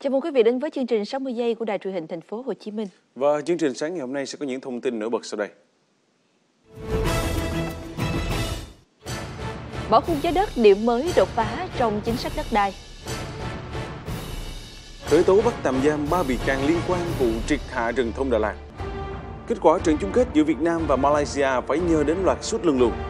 Chào mừng quý vị đến với chương trình 60 giây của Đài Truyền hình Thành phố Hồ Chí Minh. Và chương trình sáng ngày hôm nay sẽ có những thông tin nổi bật sau đây. Bỏ khung giá đất, điểm mới đột phá trong chính sách đất đai. Khởi tố bắt tạm giam 3 bị can liên quan vụ triệt hạ rừng thông Đà Lạt. Kết quả trận chung kết giữa Việt Nam và Malaysia phải nhờ đến loạt sút lưng lùn.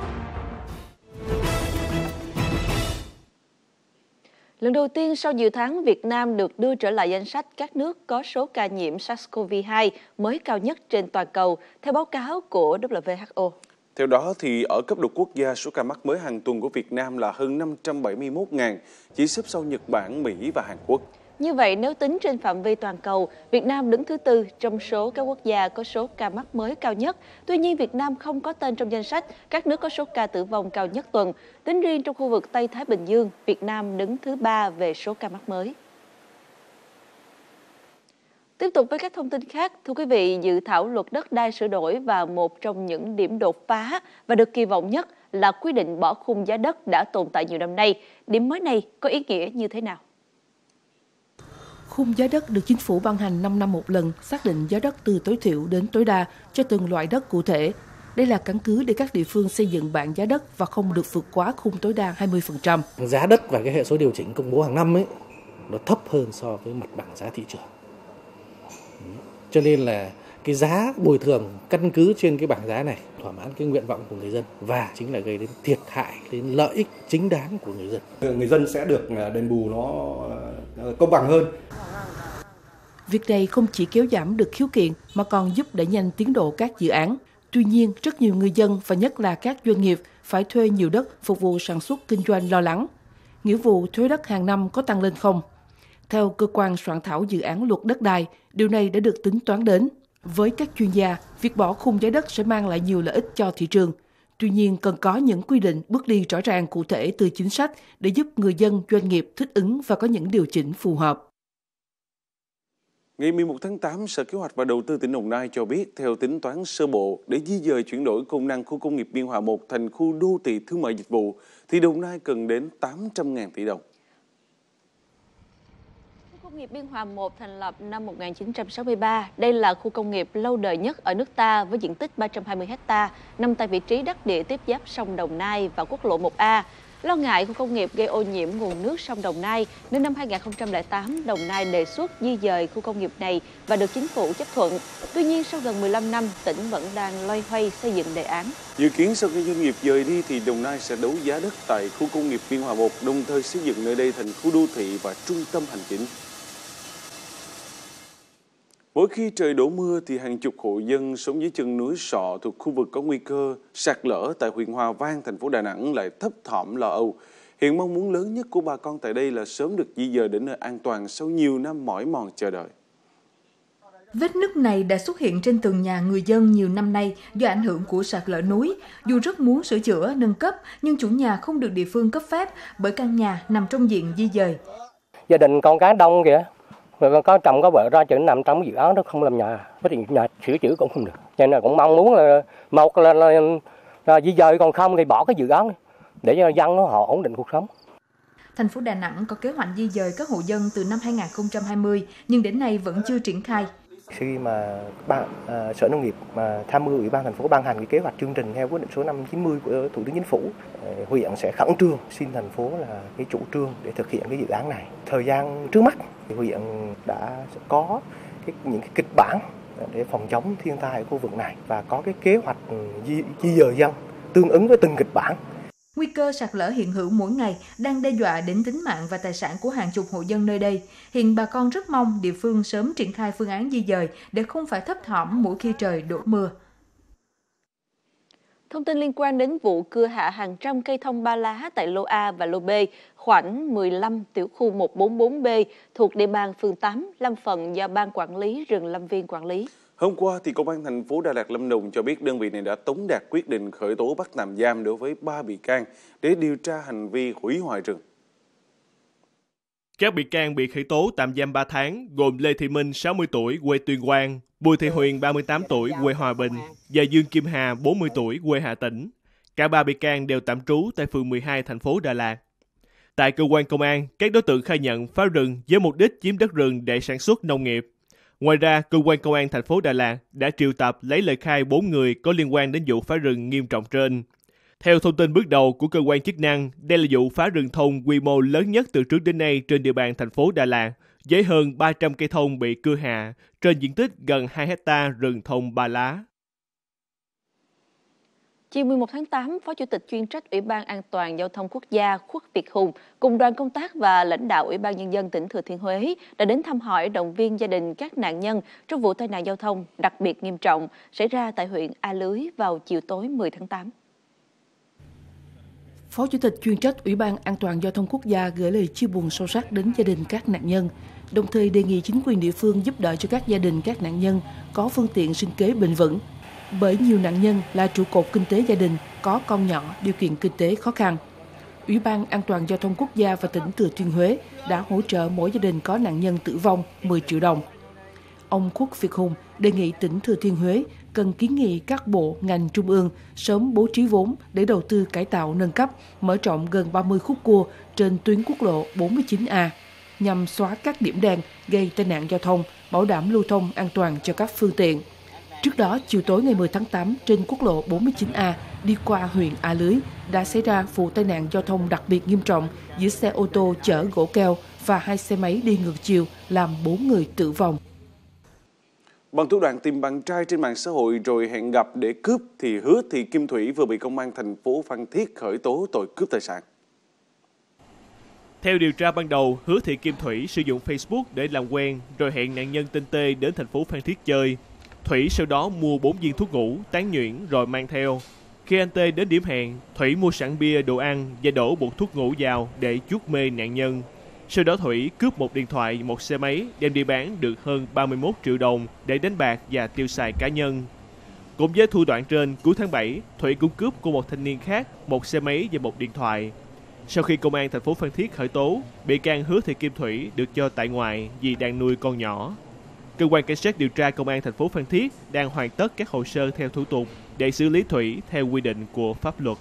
Lần đầu tiên sau nhiều tháng, Việt Nam được đưa trở lại danh sách các nước có số ca nhiễm SARS-CoV-2 mới cao nhất trên toàn cầu, theo báo cáo của WHO. Theo đó, thì ở cấp độ quốc gia, số ca mắc mới hàng tuần của Việt Nam là hơn 571.000, chỉ xếp sau Nhật Bản, Mỹ và Hàn Quốc. Như vậy, nếu tính trên phạm vi toàn cầu, Việt Nam đứng thứ tư trong số các quốc gia có số ca mắc mới cao nhất. Tuy nhiên, Việt Nam không có tên trong danh sách các nước có số ca tử vong cao nhất tuần. Tính riêng trong khu vực Tây Thái Bình Dương, Việt Nam đứng thứ 3 về số ca mắc mới. Tiếp tục với các thông tin khác, thưa quý vị, dự thảo luật đất đai sửa đổi và một trong những điểm đột phá và được kỳ vọng nhất là quy định bỏ khung giá đất đã tồn tại nhiều năm nay. Điểm mới này có ý nghĩa như thế nào? Khung giá đất được chính phủ ban hành 5 năm một lần, xác định giá đất từ tối thiểu đến tối đa cho từng loại đất cụ thể. Đây là căn cứ để các địa phương xây dựng bảng giá đất và không được vượt quá khung tối đa 20%. Giá đất và cái hệ số điều chỉnh công bố hàng năm ấy, nó thấp hơn so với mặt bằng giá thị trường. Cho nên là cái giá bồi thường căn cứ trên cái bảng giá này thỏa mãn cái nguyện vọng của người dân và chính là gây đến thiệt hại đến lợi ích chính đáng của người dân. Người dân sẽ được đền bù nó công bằng hơn. Việc này không chỉ kéo giảm được khiếu kiện mà còn giúp đẩy nhanh tiến độ các dự án. Tuy nhiên, rất nhiều người dân và nhất là các doanh nghiệp phải thuê nhiều đất phục vụ sản xuất kinh doanh lo lắng. Nghĩa vụ thuế đất hàng năm có tăng lên không? Theo cơ quan soạn thảo dự án luật đất đai, điều này đã được tính toán đến. Với các chuyên gia, việc bỏ khung giá đất sẽ mang lại nhiều lợi ích cho thị trường. Tuy nhiên, cần có những quy định, bước đi rõ ràng cụ thể từ chính sách để giúp người dân, doanh nghiệp thích ứng và có những điều chỉnh phù hợp. Ngày 11 tháng 8, Sở Kế hoạch và Đầu tư tỉnh Đồng Nai cho biết, theo tính toán sơ bộ, để di dời chuyển đổi công năng khu công nghiệp Biên Hòa 1 thành khu đô thị thương mại dịch vụ, thì Đồng Nai cần đến 800.000 tỷ đồng. Khu công nghiệp Biên Hòa 1 thành lập năm 1963. Đây là khu công nghiệp lâu đời nhất ở nước ta với diện tích 320 ha, nằm tại vị trí đắc địa tiếp giáp sông Đồng Nai và quốc lộ 1A. Lo ngại khu công nghiệp gây ô nhiễm nguồn nước sông Đồng Nai, nên năm 2008, Đồng Nai đề xuất di dời khu công nghiệp này và được chính phủ chấp thuận. Tuy nhiên, sau gần 15 năm, tỉnh vẫn đang loay hoay xây dựng đề án. Dự kiến sau khi doanh nghiệp dời đi thì Đồng Nai sẽ đấu giá đất tại khu công nghiệp Biên Hòa 1, đồng thời xây dựng nơi đây thành khu đô thị và trung tâm hành chính. Mỗi khi trời đổ mưa thì hàng chục hộ dân sống dưới chân núi Sọ thuộc khu vực có nguy cơ sạt lở tại huyện Hòa Vang, thành phố Đà Nẵng lại thấp thỏm lo âu. Hiện mong muốn lớn nhất của bà con tại đây là sớm được di dời đến nơi an toàn sau nhiều năm mỏi mòn chờ đợi. Vết nứt này đã xuất hiện trên tường nhà người dân nhiều năm nay do ảnh hưởng của sạt lở núi. Dù rất muốn sửa chữa, nâng cấp, nhưng chủ nhà không được địa phương cấp phép bởi căn nhà nằm trong diện di dời. Gia đình con cái đông kìa. Rồi có chồng có vợ ra chữ nằm trong dự án đó không làm nhà, cái nhà sửa chữa cũng không được. Cho nên cũng mong muốn là một là di dời, còn không thì bỏ cái dự án để cho dân họ ổn định cuộc sống. Thành phố Đà Nẵng có kế hoạch di dời các hộ dân từ năm 2020 nhưng đến nay vẫn chưa triển khai. Khi mà Sở Nông nghiệp tham mưu Ủy ban thành phố ban hành cái kế hoạch chương trình theo quyết định số 590 của Thủ tướng Chính phủ, huyện sẽ khẩn trương xin thành phố là cái chủ trương để thực hiện cái dự án này. Thời gian trước mắt thì huyện đã có những cái kịch bản để phòng chống thiên tai ở khu vực này và có cái kế hoạch di dời dân tương ứng với từng kịch bản. Nguy cơ sạt lở hiện hữu mỗi ngày đang đe dọa đến tính mạng và tài sản của hàng chục hộ dân nơi đây. Hiện bà con rất mong địa phương sớm triển khai phương án di dời để không phải thấp thỏm mỗi khi trời đổ mưa. Thông tin liên quan đến vụ cưa hạ hàng trăm cây thông ba lá tại lô A và lô B, khoảnh 15 tiểu khu 144B thuộc địa bàn phường 8, Lâm Phần do Ban Quản lý rừng Lâm Viên quản lý. Hôm qua, thì Công an thành phố Đà Lạt Lâm Đồng cho biết đơn vị này đã tống đạt quyết định khởi tố bắt tạm giam đối với 3 bị can để điều tra hành vi hủy hoại rừng. Các bị can bị khởi tố tạm giam 3 tháng gồm Lê Thị Minh, 60 tuổi, quê Tuyên Quang, Bùi Thị Huyền, 38 tuổi, quê Hòa Bình và Dương Kim Hà, 40 tuổi, quê Hà Tĩnh. Cả 3 bị can đều tạm trú tại phường 12 thành phố Đà Lạt. Tại cơ quan công an, các đối tượng khai nhận phá rừng với mục đích chiếm đất rừng để sản xuất nông nghiệp. Ngoài ra, cơ quan công an thành phố Đà Lạt đã triệu tập lấy lời khai 4 người có liên quan đến vụ phá rừng nghiêm trọng trên. Theo thông tin bước đầu của cơ quan chức năng, đây là vụ phá rừng thông quy mô lớn nhất từ trước đến nay trên địa bàn thành phố Đà Lạt, với hơn 300 cây thông bị cưa hạ trên diện tích gần 2 hecta rừng thông ba lá. Chiều 11 tháng 8, Phó Chủ tịch chuyên trách Ủy ban An toàn Giao thông Quốc gia Khuất Việt Hùng cùng đoàn công tác và lãnh đạo Ủy ban Nhân dân tỉnh Thừa Thiên Huế đã đến thăm hỏi động viên gia đình các nạn nhân trong vụ tai nạn giao thông đặc biệt nghiêm trọng xảy ra tại huyện A Lưới vào chiều tối 10 tháng 8. Phó Chủ tịch chuyên trách Ủy ban An toàn Giao thông Quốc gia gửi lời chia buồn sâu sắc đến gia đình các nạn nhân, đồng thời đề nghị chính quyền địa phương giúp đỡ cho các gia đình các nạn nhân có phương tiện sinh kế bền vững. Bởi nhiều nạn nhân là trụ cột kinh tế gia đình, có con nhỏ, điều kiện kinh tế khó khăn. Ủy ban An toàn Giao thông Quốc gia và tỉnh Thừa Thiên Huế đã hỗ trợ mỗi gia đình có nạn nhân tử vong 10 triệu đồng. Ông Khuất Việt Hùng đề nghị tỉnh Thừa Thiên Huế cần kiến nghị các bộ, ngành trung ương sớm bố trí vốn để đầu tư cải tạo nâng cấp, mở rộng gần 30 khúc cua trên tuyến quốc lộ 49A nhằm xóa các điểm đen gây tai nạn giao thông, bảo đảm lưu thông an toàn cho các phương tiện. Trước đó, chiều tối ngày 10 tháng 8, trên quốc lộ 49A đi qua huyện A Lưới đã xảy ra vụ tai nạn giao thông đặc biệt nghiêm trọng giữa xe ô tô chở gỗ keo và 2 xe máy đi ngược chiều làm 4 người tử vong. Bằng thủ đoạn tìm bạn trai trên mạng xã hội rồi hẹn gặp để cướp thì Hứa Thị Kim Thủy vừa bị công an thành phố Phan Thiết khởi tố tội cướp tài sản. Theo điều tra ban đầu, Hứa Thị Kim Thủy sử dụng Facebook để làm quen rồi hẹn nạn nhân tên T đến thành phố Phan Thiết chơi. Thủy sau đó mua 4 viên thuốc ngủ, tán nhuyễn rồi mang theo. Khi anh T đến điểm hẹn, Thủy mua sẵn bia, đồ ăn và đổ bột thuốc ngủ vào để chuốc mê nạn nhân. Sau đó Thủy cướp một điện thoại, một xe máy, đem đi bán được hơn 31 triệu đồng để đánh bạc và tiêu xài cá nhân. Cũng với thủ đoạn trên, cuối tháng 7, Thủy cũng cướp của một thanh niên khác một xe máy và một điện thoại. Sau khi công an thành phố Phan Thiết khởi tố, bị can Hứa Thị Kim Thủy được cho tại ngoại vì đang nuôi con nhỏ. Cơ quan cảnh sát điều tra công an thành phố Phan Thiết đang hoàn tất các hồ sơ theo thủ tục để xử lý Thủy theo quy định của pháp luật.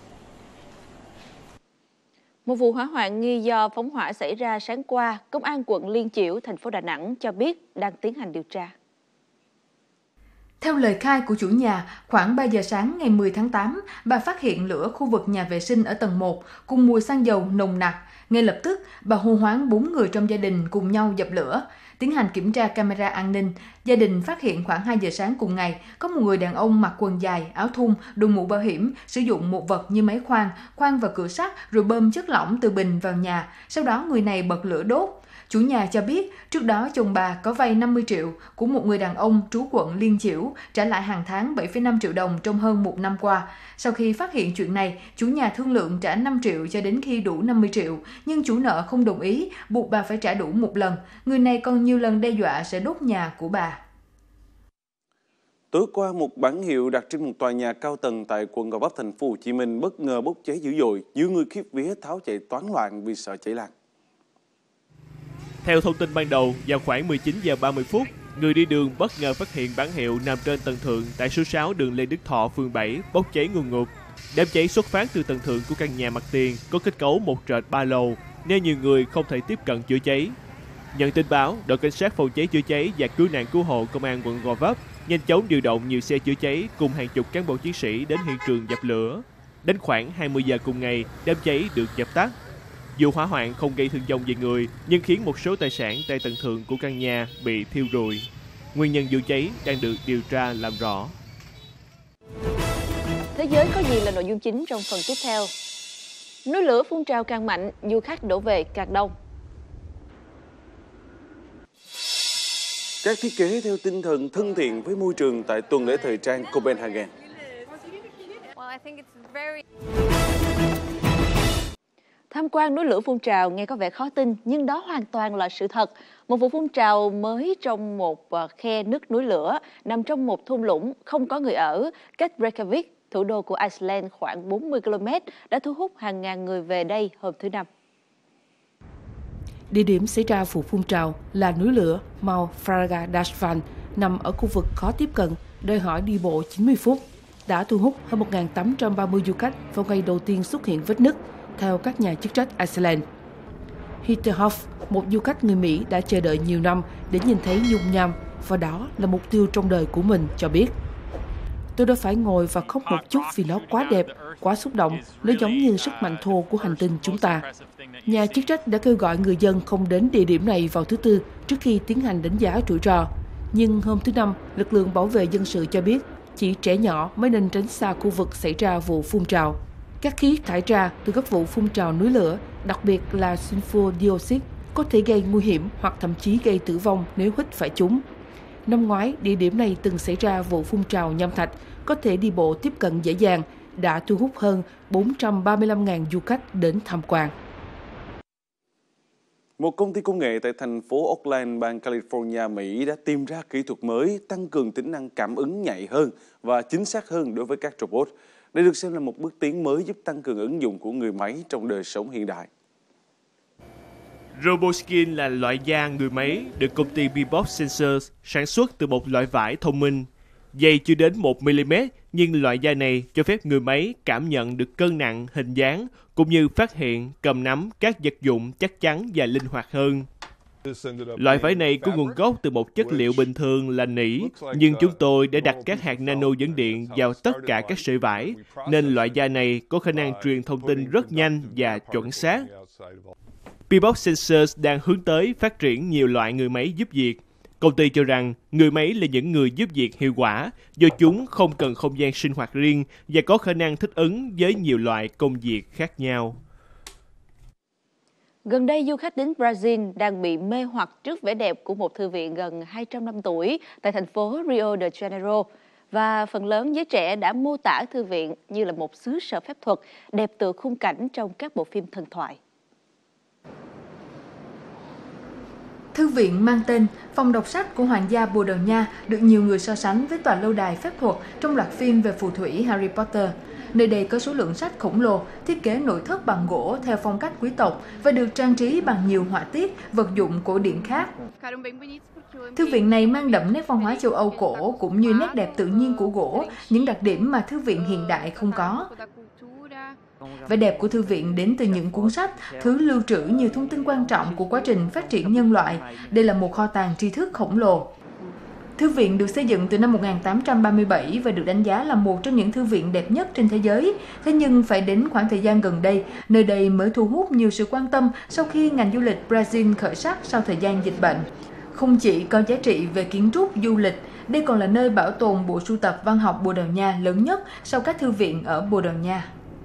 Một vụ hỏa hoạn nghi do phóng hỏa xảy ra sáng qua, Công an quận Liên Chiểu, thành phố Đà Nẵng cho biết đang tiến hành điều tra. Theo lời khai của chủ nhà, khoảng 3 giờ sáng ngày 10 tháng 8, bà phát hiện lửa khu vực nhà vệ sinh ở tầng 1 cùng mùi xăng dầu nồng nặc. Ngay lập tức, bà hô hoán 4 người trong gia đình cùng nhau dập lửa. Tiến hành kiểm tra camera an ninh, gia đình phát hiện khoảng 2 giờ sáng cùng ngày, có một người đàn ông mặc quần dài, áo thun, đội mũ bảo hiểm, sử dụng một vật như máy khoan vào cửa sắt rồi bơm chất lỏng từ bình vào nhà. Sau đó người này bật lửa đốt. Chủ nhà cho biết, trước đó chồng bà có vay 50 triệu của một người đàn ông trú quận Liên Chiểu, trả lại hàng tháng 7,5 triệu đồng trong hơn 1 năm qua. Sau khi phát hiện chuyện này, chủ nhà thương lượng trả 5 triệu cho đến khi đủ 50 triệu, nhưng chủ nợ không đồng ý, buộc bà phải trả đủ một lần. Người này còn nhiều lần đe dọa sẽ đốt nhà của bà. Tối qua, một bảng hiệu đặt trên một tòa nhà cao tầng tại quận Gò Vấp, thành phố Hồ Chí Minh bất ngờ bốc cháy dữ dội, nhiều người khiếp vía tháo chạy toán loạn vì sợ cháy lan. Theo thông tin ban đầu, vào khoảng 19 giờ 30 phút, người đi đường bất ngờ phát hiện bảng hiệu nằm trên tầng thượng tại số 6 đường Lê Đức Thọ, phường 7 bốc cháy ngùn ngụt. Đám cháy xuất phát từ tầng thượng của căn nhà mặt tiền có kết cấu một trệt 3 lầu, nên nhiều người không thể tiếp cận chữa cháy. Nhận tin báo, đội cảnh sát phòng cháy chữa cháy và cứu nạn cứu hộ công an quận Gò Vấp nhanh chóng điều động nhiều xe chữa cháy cùng hàng chục cán bộ chiến sĩ đến hiện trường dập lửa. Đến khoảng 20 giờ cùng ngày, đám cháy được dập tắt. Vụ hỏa hoạn không gây thương vong về người, nhưng khiến một số tài sản tại tầng thượng của căn nhà bị thiêu rụi. Nguyên nhân vụ cháy đang được điều tra làm rõ. Thế giới có gì là nội dung chính trong phần tiếp theo? Núi lửa phun trào càng mạnh, du khách đổ về càng đông. Các thiết kế theo tinh thần thân thiện với môi trường tại tuần lễ thời trang Copenhagen. Tham quan núi lửa phun trào nghe có vẻ khó tin, nhưng đó hoàn toàn là sự thật. Một vụ phun trào mới trong một khe nứt núi lửa nằm trong một thung lũng không có người ở, cách Reykjavik, thủ đô của Iceland khoảng 40 km, đã thu hút hàng ngàn người về đây hôm thứ Năm. Địa điểm xảy ra vụ phun trào là núi lửa Mount Fagradalsfjall, nằm ở khu vực khó tiếp cận, đòi hỏi đi bộ 90 phút, đã thu hút hơn 1.830 du khách vào ngày đầu tiên xuất hiện vết nứt, theo các nhà chức trách Iceland. Heather Hoff, một du khách người Mỹ đã chờ đợi nhiều năm để nhìn thấy nhung nham và đó là mục tiêu trong đời của mình, cho biết. Tôi đã phải ngồi và khóc một chút vì nó quá đẹp, quá xúc động, nó giống như sức mạnh thô của hành tinh chúng ta. Nhà chức trách đã kêu gọi người dân không đến địa điểm này vào thứ Tư trước khi tiến hành đánh giá rủi ro. Nhưng hôm thứ Năm, lực lượng bảo vệ dân sự cho biết chỉ trẻ nhỏ mới nên tránh xa khu vực xảy ra vụ phun trào. Các khí thải ra từ các vụ phun trào núi lửa, đặc biệt là sulfur dioxide, có thể gây nguy hiểm hoặc thậm chí gây tử vong nếu hít phải chúng. Năm ngoái, địa điểm này từng xảy ra vụ phun trào nham thạch, có thể đi bộ tiếp cận dễ dàng, đã thu hút hơn 435.000 du khách đến tham quan. Một công ty công nghệ tại thành phố Oakland, bang California, Mỹ đã tìm ra kỹ thuật mới tăng cường tính năng cảm ứng nhạy hơn và chính xác hơn đối với các robot. Đây được xem là một bước tiến mới giúp tăng cường ứng dụng của người máy trong đời sống hiện đại. RoboSkin là loại da người máy được công ty Bebox Sensors sản xuất từ một loại vải thông minh. Dày chưa đến 1 mm, nhưng loại da này cho phép người máy cảm nhận được cân nặng, hình dáng, cũng như phát hiện, cầm nắm các vật dụng chắc chắn và linh hoạt hơn. Loại vải này có nguồn gốc từ một chất liệu bình thường là nỉ, nhưng chúng tôi đã đặt các hạt nano dẫn điện vào tất cả các sợi vải, nên loại da này có khả năng truyền thông tin rất nhanh và chuẩn xác. Bebox Sensors đang hướng tới phát triển nhiều loại người máy giúp việc. Công ty cho rằng người máy là những người giúp việc hiệu quả do chúng không cần không gian sinh hoạt riêng và có khả năng thích ứng với nhiều loại công việc khác nhau. Gần đây, du khách đến Brazil đang bị mê hoặc trước vẻ đẹp của một thư viện gần 200 năm tuổi tại thành phố Rio de Janeiro. Và phần lớn giới trẻ đã mô tả thư viện như là một xứ sở phép thuật đẹp tựa khung cảnh trong các bộ phim thần thoại. Thư viện mang tên Phòng đọc sách của Hoàng gia Bồ Đào Nha được nhiều người so sánh với tòa lâu đài phép thuật trong loạt phim về phù thủy Harry Potter. Nơi đây có số lượng sách khổng lồ, thiết kế nội thất bằng gỗ theo phong cách quý tộc và được trang trí bằng nhiều họa tiết, vật dụng cổ điển khác. Thư viện này mang đậm nét văn hóa châu Âu cổ cũng như nét đẹp tự nhiên của gỗ, những đặc điểm mà thư viện hiện đại không có. Vẻ đẹp của thư viện đến từ những cuốn sách, thứ lưu trữ nhiều thông tin quan trọng của quá trình phát triển nhân loại. Đây là một kho tàng tri thức khổng lồ. Thư viện được xây dựng từ năm 1837 và được đánh giá là một trong những thư viện đẹp nhất trên thế giới. Thế nhưng phải đến khoảng thời gian gần đây, nơi đây mới thu hút nhiều sự quan tâm sau khi ngành du lịch Brazil khởi sắc sau thời gian dịch bệnh. Không chỉ có giá trị về kiến trúc, du lịch, đây còn là nơi bảo tồn bộ sưu tập văn học Bồ Đào Nha lớn nhất sau các thư viện ở Bồ Đào Nha.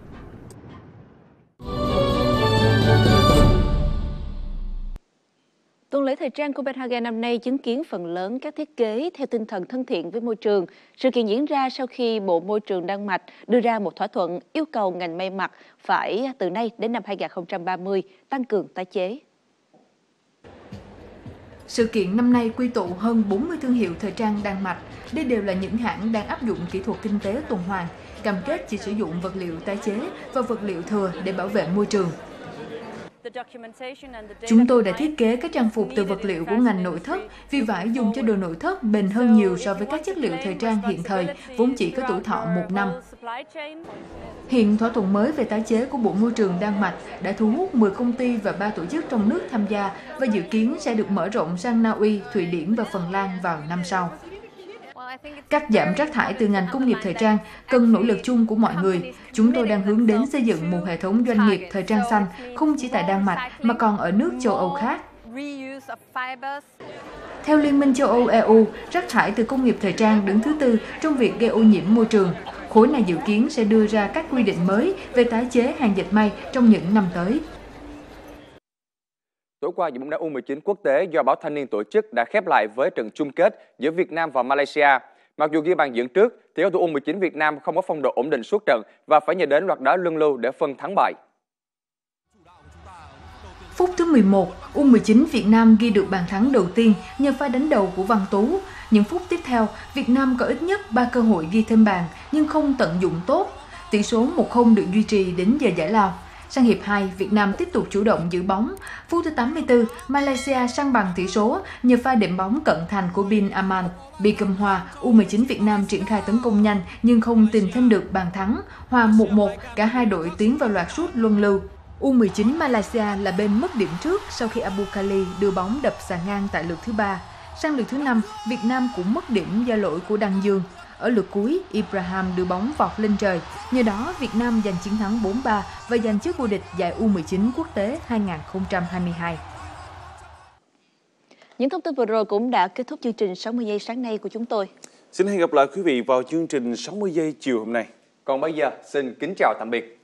Tuần lễ thời trang Copenhagen năm nay chứng kiến phần lớn các thiết kế theo tinh thần thân thiện với môi trường. Sự kiện diễn ra sau khi Bộ Môi trường Đan Mạch đưa ra một thỏa thuận yêu cầu ngành may mặc phải từ nay đến năm 2030 tăng cường tái chế. Sự kiện năm nay quy tụ hơn 40 thương hiệu thời trang Đan Mạch. Đây đều là những hãng đang áp dụng kỹ thuật kinh tế tuần hoàn, cam kết chỉ sử dụng vật liệu tái chế và vật liệu thừa để bảo vệ môi trường. Chúng tôi đã thiết kế các trang phục từ vật liệu của ngành nội thất, vì vải dùng cho đồ nội thất bền hơn nhiều so với các chất liệu thời trang hiện thời, vốn chỉ có tuổi thọ 1 năm. Hiện thỏa thuận mới về tái chế của Bộ Môi trường Đan Mạch đã thu hút 10 công ty và 3 tổ chức trong nước tham gia và dự kiến sẽ được mở rộng sang Na Uy, Thụy Điển và Phần Lan vào năm sau. Cắt giảm rác thải từ ngành công nghiệp thời trang cần nỗ lực chung của mọi người. Chúng tôi đang hướng đến xây dựng một hệ thống doanh nghiệp thời trang xanh không chỉ tại Đan Mạch mà còn ở nước châu Âu khác. Theo Liên minh châu Âu EU, rác thải từ công nghiệp thời trang đứng thứ tư trong việc gây ô nhiễm môi trường. Khối này dự kiến sẽ đưa ra các quy định mới về tái chế hàng dệt may trong những năm tới. Tối qua, giải bóng đá U19 quốc tế do báo Thanh niên tổ chức đã khép lại với trận chung kết giữa Việt Nam và Malaysia. Mặc dù ghi bàn dẫn trước, thì cầu thủ U19 Việt Nam không có phong độ ổn định suốt trận và phải nhờ đến loạt đá luân lưu để phân thắng bại. Phút thứ 11, U19 Việt Nam ghi được bàn thắng đầu tiên nhờ pha đánh đầu của Văn Tú. Những phút tiếp theo, Việt Nam có ít nhất 3 cơ hội ghi thêm bàn nhưng không tận dụng tốt. Tỷ số 1-0 được duy trì đến giờ giải lao. Sang hiệp 2, Việt Nam tiếp tục chủ động giữ bóng. Phút thứ 84, Malaysia sang bằng tỷ số nhờ pha đệm bóng cận thành của Bin Aman. Bị cầm hòa, U19 Việt Nam triển khai tấn công nhanh nhưng không tìm thêm được bàn thắng. Hòa 1-1, cả hai đội tiến vào loạt sút luân lưu. U19 Malaysia là bên mất điểm trước sau khi Abu Khali đưa bóng đập xà ngang tại lượt thứ 3. Sang lượt thứ 5, Việt Nam cũng mất điểm do lỗi của Đăng Dương. Ở lượt cuối, Ibrahim đưa bóng vọt lên trời. Nhờ đó, Việt Nam giành chiến thắng 4-3 và giành chức vô địch giải U19 quốc tế 2022. Những thông tin vừa rồi cũng đã kết thúc chương trình 60 giây sáng nay của chúng tôi. Xin hẹn gặp lại quý vị vào chương trình 60 giây chiều hôm nay. Còn bây giờ, xin kính chào tạm biệt.